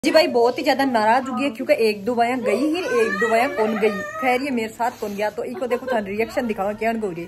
जी भाई बहुत ही ज्यादा नाराज हो गई है क्योंकि एक दो बाया गई ही एक दो बाया कौन गई। खैर ये मेरे साथ कौन गया तो इको देखो था रिएक्शन दिखावा क्या गौरी।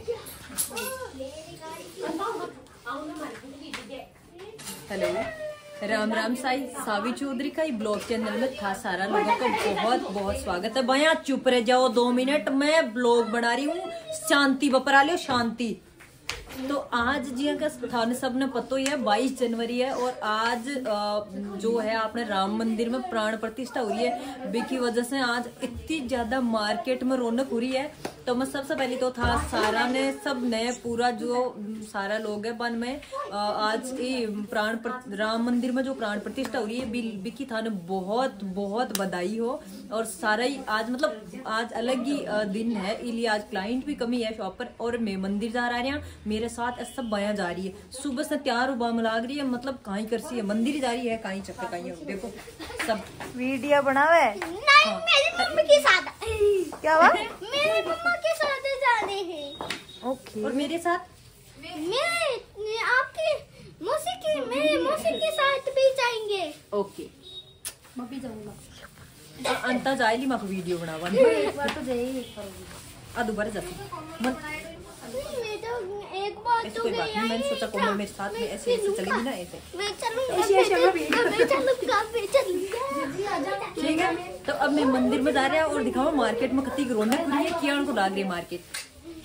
हेलो राम राम साई सावी चौधरी का ब्लॉग चैनल में था सारा लोगों का बहुत बहुत स्वागत है। भैया चुप रह जाओ 2 मिनट, मैं ब्लॉग बना रही हूँ। शांति बपरा लो शांति। तो आज जी का स्थान सबने पता ही है 22 जनवरी है और आज जो है आपने राम मंदिर में प्राण प्रतिष्ठा हुई है। की वजह से आज इतनी ज्यादा मार्केट में रौनक हो रही है। तो मैं सबसे पहले तो था सारा ने सब ने पूरा जो सारा लोग है बन में आज राम मंदिर में जो प्राण प्रतिष्ठा हो रही है बिकी था ने बहुत बहुत बधाई हो। और सारा ही आज मतलब आज अलग ही दिन है इसलिए आज क्लाइंट भी कमी है शॉप पर और मैं मंदिर जा रहा है। मेरे साथ सब बाया जा रही है सुबह से तैयार उबाम लाग रही है मतलब कहीं कर सी है मंदिर जा रही है कहीं चक्कर कहीं है। देखो सब वीडियो बनावे नहीं हाँ। मेरी मम्मी के साथ क्या हुआ? मेरी मम्मा के साथ जा रहे हैं। ओके और मेरे साथ मेरे आपके मेरे मौसी के साथ भी जाएंगे। ओके मैं भी जाऊंगा। अंता जाएली माको वीडियो बनावा एक बार तो जाइए दोबारा जाती एक बार तो कोई बात नहीं। मैंने सोचा कोमल मेरे साथ में ऐसे ऐसे चलेगी ना ऐसे मैं चलूंगा ठीक है। तो अब मैं मंदिर में जा रहा है और दिखाऊं मार्केट में कितनी रौनक है क्या उनको लाग रही है मार्केट।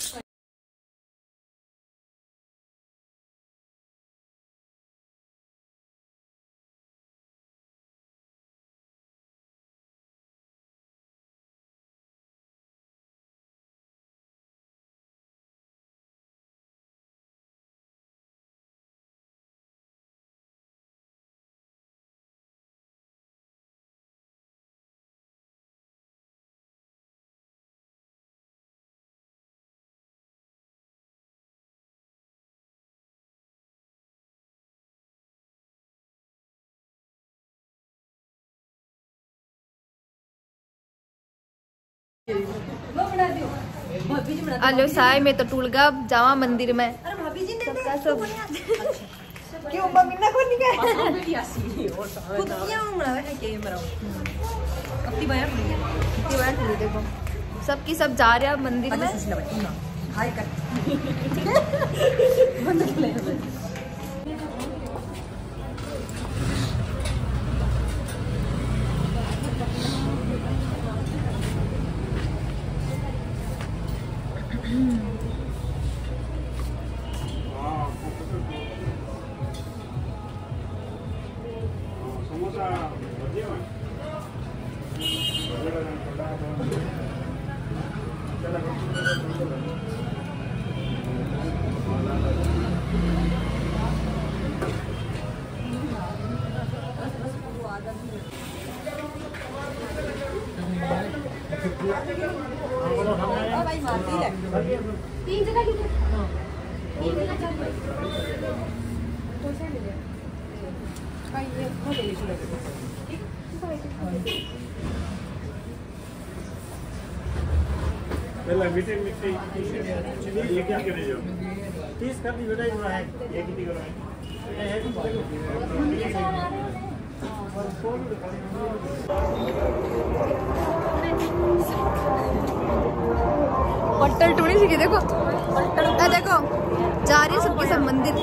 हेलो साय में तो टूल गया जावा मंदिर में। अरे भाभी जी ने सब क्यों मम्मी ना को निकाल खुद क्या उमड़ा है के मराओ अपनी बाया खुली देखो सबकी सब जा रहे हैं मंदिर में। हाय कर बंद कर ले। तीन जगह ये क्या करे जो 30 कर दी बेटा है ये कितनी करो पट्टल टूनी सी देखो देखो जा रही है सबके सब मंदिर।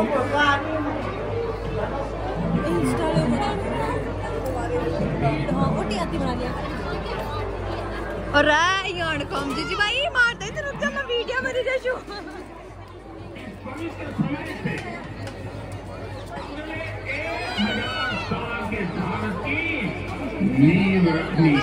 और यान कम जी भाई मार दे रुक जा मैं वीडियो में जाशू नींव रखनी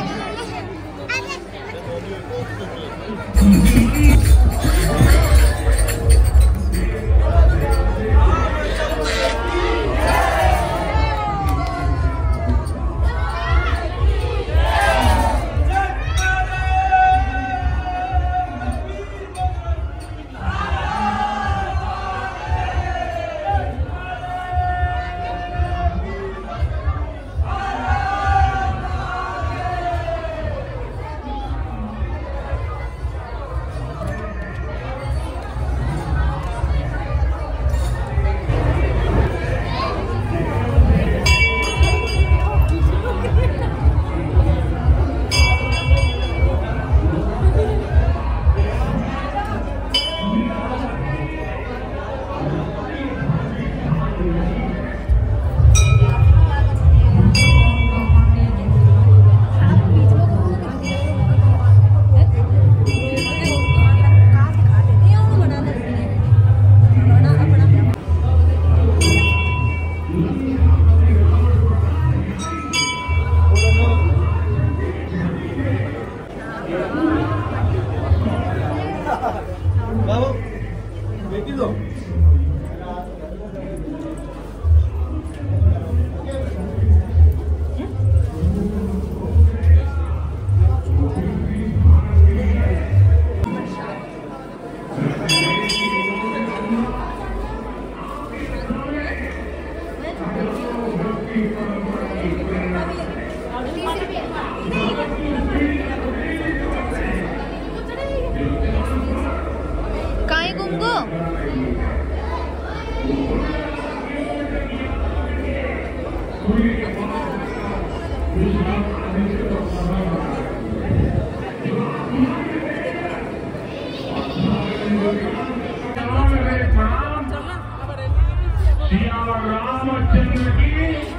रामचंद्र की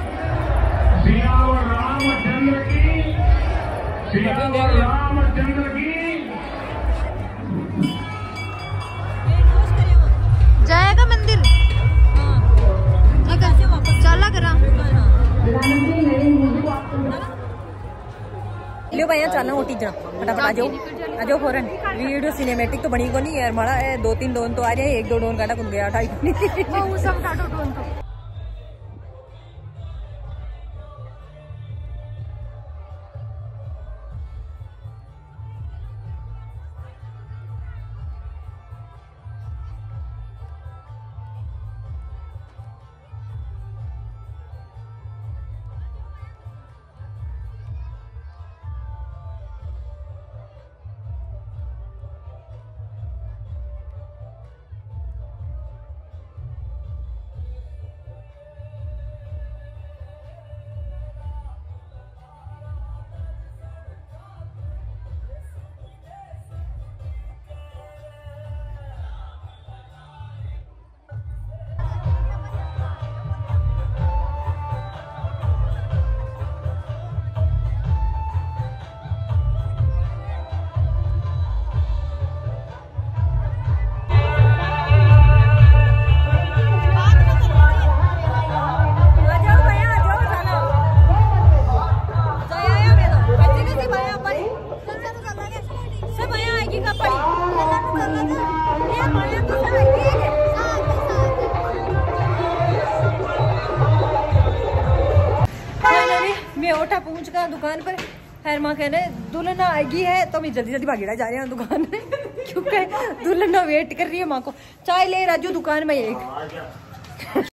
जाएगा मंदिर चला करा लियो भैया चलना ओटी जना फटाफट आ जाओ फौरन वीडियो सिनेमेटिक तो बनी को नहीं यार माड़ा 2-3 डोन तो आ रहे हैं 1-2 डोन काटा कुन गया 2.5 पहुंच गया दुकान पर खैर माँ कह रहे दुल्हन आएगी है तो हम जल्दी जल्दी भागीड़ा जा रहे हैं दुकान में क्योंकि दुल्हन वेट कर रही है माँ को चाय ले राजू दुकान में एक